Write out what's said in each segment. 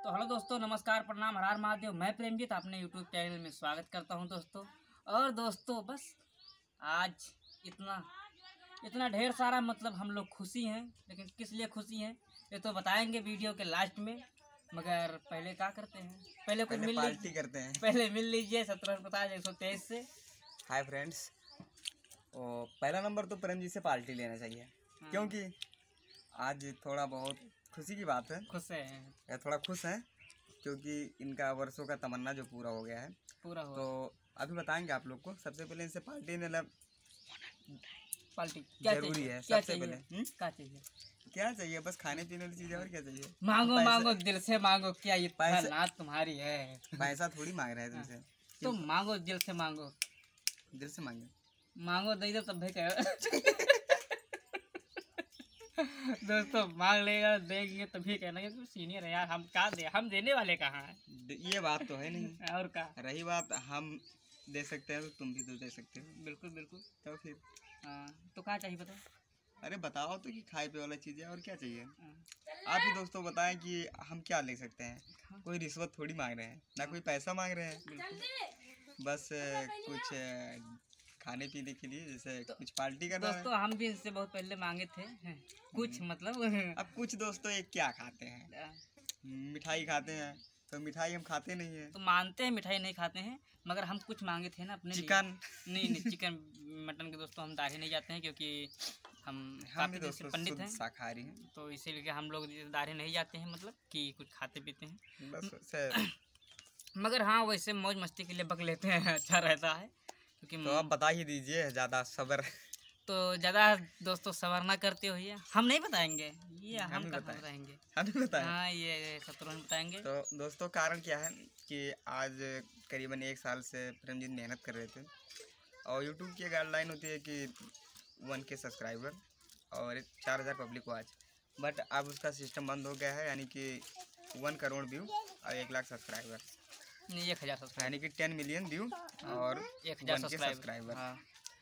तो हेलो दोस्तों, नमस्कार, प्रणाम, हर हर महादेव। मैं प्रेमजीत अपने यूट्यूब चैनल में स्वागत करता हूं दोस्तों। और दोस्तों बस आज इतना इतना ढेर सारा मतलब हम लोग खुशी हैं, लेकिन किस लिए खुशी हैं ये तो बताएंगे वीडियो के लास्ट में। मगर पहले क्या करते हैं, पहले कुछ मिल पार्टी करते हैं। पहले मिल लीजिए 1750-123 से। हाय फ्रेंड्स, पहला नंबर तो प्रेम जी से पार्टी लेना चाहिए। हाँ। क्योंकि आज थोड़ा बहुत खुशी की बात है, खुश है, थोड़ा खुश हैं क्योंकि इनका वर्षों का तमन्ना जो पूरा हो गया है। पूरा हो तो अभी बताएंगे आप लोग को। सबसे पहले इनसे पार्टी लेना पार्टी क्या जरूरी चाहिए? है। क्या सबसे चाहिए? पहले क्या चाहिए? क्या चाहिए? बस खाने पीने वाली चीजें, और क्या चाहिए? मांगो पैसा, मांगो दिल से मांगो, क्या ये पैसा नात तुम्हारी है? पैसा थोड़ी मांग रहे हैं तुमसे। तो मांगो, दिल से मांगो। दिल से मांगे, मांगो दे दो तब भी कहो। दोस्तों मांग लेगा देंगे तभी कहना कि सीनियर है यार, हम क्या दे, हम देने वाले कहाँ हैं? ये बात तो है नहीं। और क्या रही बात हम दे सकते हैं तो तुम भी तो दे सकते हो। बिल्कुल बिल्कुल। तो फिर तो क्या चाहिए बताओ? अरे बताओ तो कि खाए पे वाला चीज़ है, और क्या चाहिए? हाँ, आप ही दोस्तों बताएं कि हम क्या ले सकते हैं। कोई रिश्वत थोड़ी मांग रहे हैं, ना कोई पैसा मांग रहे हैं। बस कुछ खाने पीने के लिए, जैसे तो कुछ पार्टी करना है। दोस्तों हम भी इनसे बहुत पहले मांगे थे कुछ मतलब। अब कुछ दोस्तों एक क्या खाते हैं, मिठाई खाते हैं। तो मिठाई हम खाते नहीं हैं। तो मानते हैं मिठाई नहीं खाते हैं, मगर हम कुछ मांगे थे ना अपने चिकन। नहीं नहीं, चिकन मटन के दोस्तों हम दाढ़ी नहीं जाते हैं, क्योंकि हम काफी दोस्तों पंडित हैं, शाकाहारी हैं। तो इसीलिए हम लोग दाढ़ी नहीं जाते हैं, मतलब कि कुछ खाते पीते हैं बस मगर हाँ वैसे मौज मस्ती के लिए बक लेते हैं, अच्छा रहता है क्योंकि। तो आप बता ही दीजिए, ज़्यादा सब्र। तो ज़्यादा दोस्तों सबर ना करते हुए हम नहीं बताएंगे, ये हम कहाँ बताएंगे। हम नहीं बताएं। हाँ ये शत्रुघ्न बताएंगे। तो दोस्तों कारण क्या है कि आज करीबन 1 साल से प्रेमजीत मेहनत कर रहे थे, और यूट्यूब की गाइडलाइन होती है कि 1K सब्सक्राइबर और 4000 पब्लिक वॉच। बट अब उसका सिस्टम बंद हो गया है, यानी कि 1 करोड़ व्यू और 1 लाख सब्सक्राइबर, नहीं 1000 सब्सक्राइबर, यानी कि 10 मिलियन व्यू और 1000 सब्सक्राइबर। हाँ।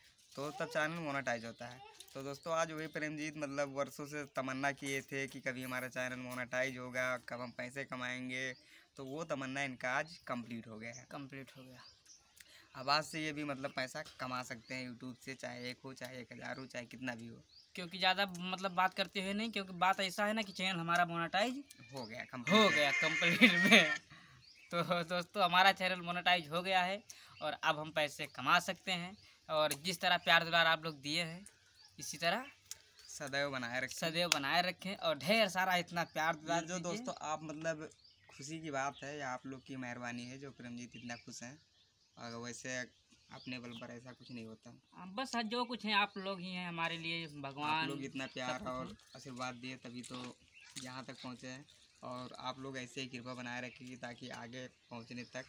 तो तब चैनल मोनेटाइज होता है। तो दोस्तों आज वही प्रेमजीत मतलब वर्षों से तमन्ना किए थे कि कभी हमारा चैनल मोनेटाइज होगा, कब हम पैसे कमाएंगे। तो वो तमन्ना इनका आज कंप्लीट हो गया है। कंप्लीट हो गया। अब आज से ये भी मतलब पैसा कमा सकते हैं यूट्यूब से, चाहे 1 हो, चाहे 1000 हो, चाहे कितना भी हो। क्योंकि ज़्यादा मतलब बात करते हुए नहीं, क्योंकि बात ऐसा है ना कि चैनल हमारा मोनेटाइज हो गया कंप्लीट में। तो दोस्तों हमारा चैनल मोनेटाइज हो गया है और अब हम पैसे कमा सकते हैं। और जिस तरह प्यार दुलार आप लोग दिए हैं इसी तरह सदैव बनाए रखें और ढेर सारा इतना प्यार दुलार जो दोस्तों आप मतलब खुशी की बात है, या आप लोग की मेहरबानी है जो प्रेमजीत इतना खुश हैं। और वैसे अपने बल पर ऐसा कुछ नहीं होता। बस जो कुछ है आप लोग ही हैं हमारे लिए, भगवान। आप लोग इतना प्यार और आशीर्वाद दिए तभी तो यहाँ तक पहुँचे हैं, और आप लोग ऐसे ही कृपा बनाए रखिए ताकि आगे पहुँचने तक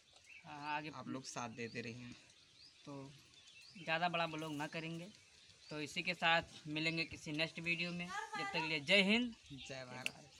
आगे आप लोग साथ देते रहें। तो ज़्यादा बड़ा ब्लॉग ना करेंगे, तो इसी के साथ मिलेंगे किसी नेक्स्ट वीडियो में। जब तक के लिए जय हिंद, जय भारत।